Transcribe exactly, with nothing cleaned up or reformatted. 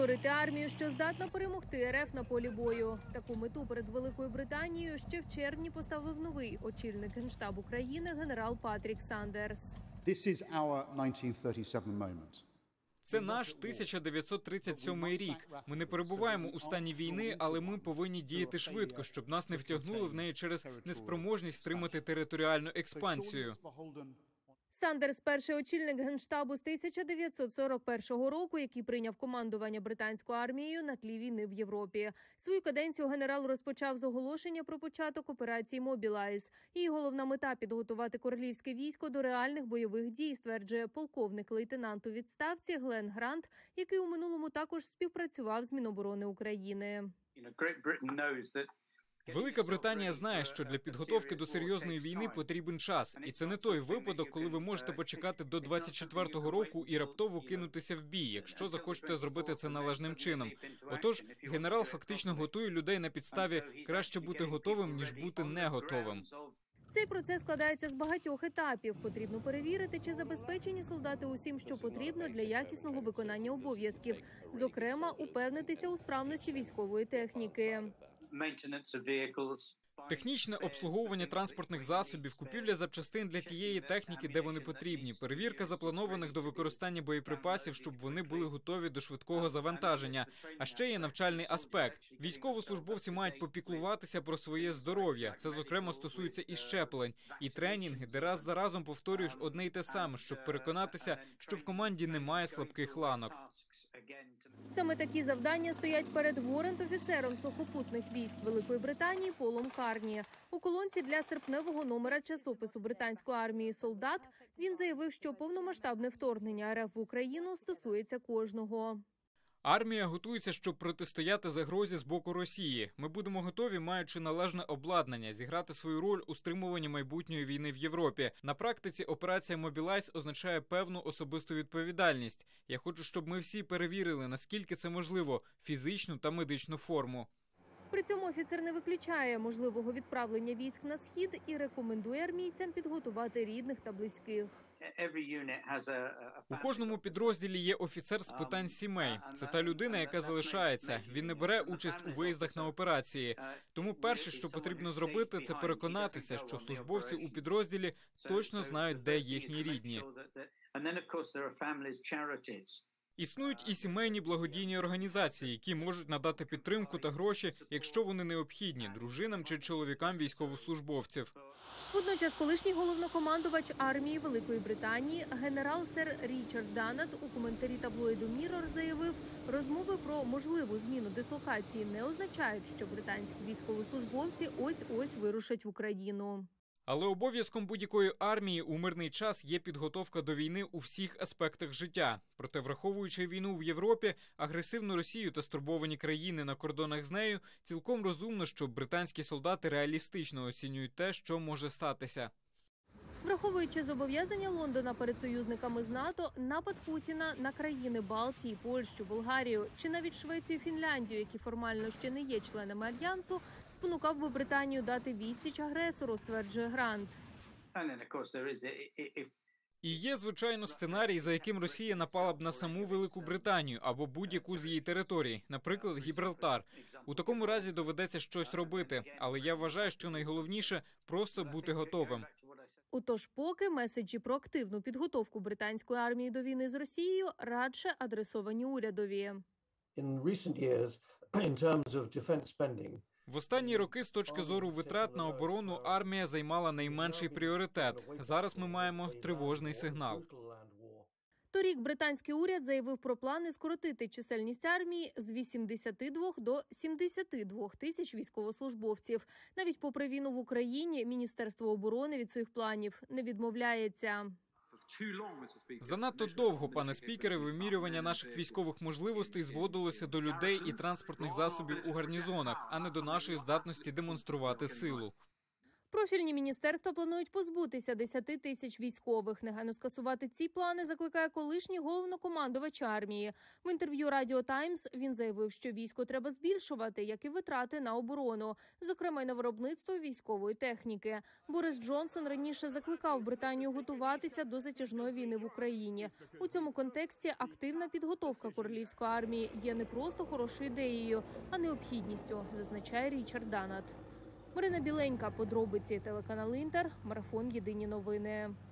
Створити армію, що здатна перемогти РФ на полі бою. Таку мету перед Великою Британією ще в червні поставив новий очільник Генштабу країни генерал Патрік Сандерс. This is our nineteen thirty-seven moment. Це наш тисяча дев'ятсот тридцять сьомий рік. Ми не перебуваємо у стані війни, але ми повинні діяти швидко, щоб нас не втягнули в неї через неспроможність стримати територіальну експансію. Сандерс – перший очільник Генштабу з тисяча дев'ятсот сорок першого року, який прийняв командування британською армією на тлі війни в Європі. Свою каденцію генерал розпочав з оголошення про початок операції «Мобілайз». Її головна мета – підготувати королівське військо до реальних бойових дій, стверджує полковник-лейтенант у відставці Глен Грант, який у минулому також співпрацював з Міноборони України. Велика Британія знає, що для підготовки до серйозної війни потрібен час. І це не той випадок, коли ви можете почекати до двадцять четвертого року і раптово кинутися в бій, якщо захочете зробити це належним чином. Отож, генерал фактично готує людей на підставі «краще бути готовим, ніж бути не готовим». Цей процес складається з багатьох етапів. Потрібно перевірити, чи забезпечені солдати усім, що потрібно для якісного виконання обов'язків. Зокрема, упевнитися у справності військової техніки. Технічне обслуговування транспортних засобів, купівля запчастин для тієї техніки, де вони потрібні, перевірка запланованих до використання боєприпасів, щоб вони були готові до швидкого завантаження. А ще є навчальний аспект. Військовослужбовці мають попіклуватися про своє здоров'я. Це, зокрема, стосується і щеплень, і тренінги, де раз за разом повторюєш одне й те саме, щоб переконатися, що в команді немає слабких ланок. Саме такі завдання стоять перед ворент-офіцером сухопутних військ Великої Британії Полом Карні. У колонці для серпневого номера часопису британської армії «Солдат» він заявив, що повномасштабне вторгнення РФ в Україну стосується кожного. Армія готується, щоб протистояти загрозі з боку Росії. Ми будемо готові, маючи належне обладнання, зіграти свою роль у стримуванні майбутньої війни в Європі. На практиці операція «Мобілайз» означає певну особисту відповідальність. Я хочу, щоб ми всі перевірили, наскільки це можливо – фізичну та медичну форму. При цьому офіцер не виключає можливого відправлення військ на схід і рекомендує армійцям підготувати рідних та близьких. У кожному підрозділі є офіцер з питань сімей. Це та людина, яка залишається. Він не бере участь у виїздах на операції. Тому перше, що потрібно зробити, це переконатися, що службовці у підрозділі точно знають, де їхні рідні. Існують і сімейні благодійні організації, які можуть надати підтримку та гроші, якщо вони необхідні, дружинам чи чоловікам військовослужбовців. Водночас колишній головнокомандувач армії Великої Британії генерал сер Річард Даннет у коментарі таблоїду «Міррор» заявив, розмови про можливу зміну дислокації не означають, що британські військовослужбовці ось-ось вирушать в Україну. Але обов'язком будь-якої армії у мирний час є підготовка до війни у всіх аспектах життя. Проте, враховуючи війну в Європі, агресивну Росію та стурбовані країни на кордонах з нею, цілком розумно, що британські солдати реалістично оцінюють те, що може статися. Враховуючи зобов'язання Лондона перед союзниками з НАТО, напад Путіна на країни Балтії, Польщу, Болгарію чи навіть Швецію, Фінляндію, які формально ще не є членами Альянсу, спонукав би Британію дати відсіч агресору, стверджує Грант. І є, звичайно, сценарій, за яким Росія напала б на саму Велику Британію або будь-яку з її територій, наприклад, Гібралтар. У такому разі доведеться щось робити, але я вважаю, що найголовніше – просто бути готовим. Отож, поки меседжі про активну підготовку британської армії до війни з Росією радше адресовані урядові. В останні роки, з точки зору витрат на оборону, армія займала найменший пріоритет. Зараз ми маємо тривожний сигнал. Торік британський уряд заявив про плани скоротити чисельність армії з вісімдесяти двох до сімдесяти двох тисяч військовослужбовців. Навіть попри війну в Україні, Міністерство оборони від своїх планів не відмовляється. Занадто довго, пане спікере, вимірювання наших військових можливостей зводилося до людей і транспортних засобів у гарнізонах, а не до нашої здатності демонструвати силу. Профільні міністерства планують позбутися десяти тисяч військових. Негайно скасувати ці плани закликає колишній головнокомандувач армії. В інтерв'ю Радіо Таймс він заявив, що військо треба збільшувати, як і витрати на оборону, зокрема й на виробництво військової техніки. Борис Джонсон раніше закликав Британію готуватися до затяжної війни в Україні. У цьому контексті активна підготовка королівської армії є не просто хорошою ідеєю, а необхідністю, зазначає Річард Данат. Марина Біленька, подробиці, телеканал Інтер, марафон «Єдині новини».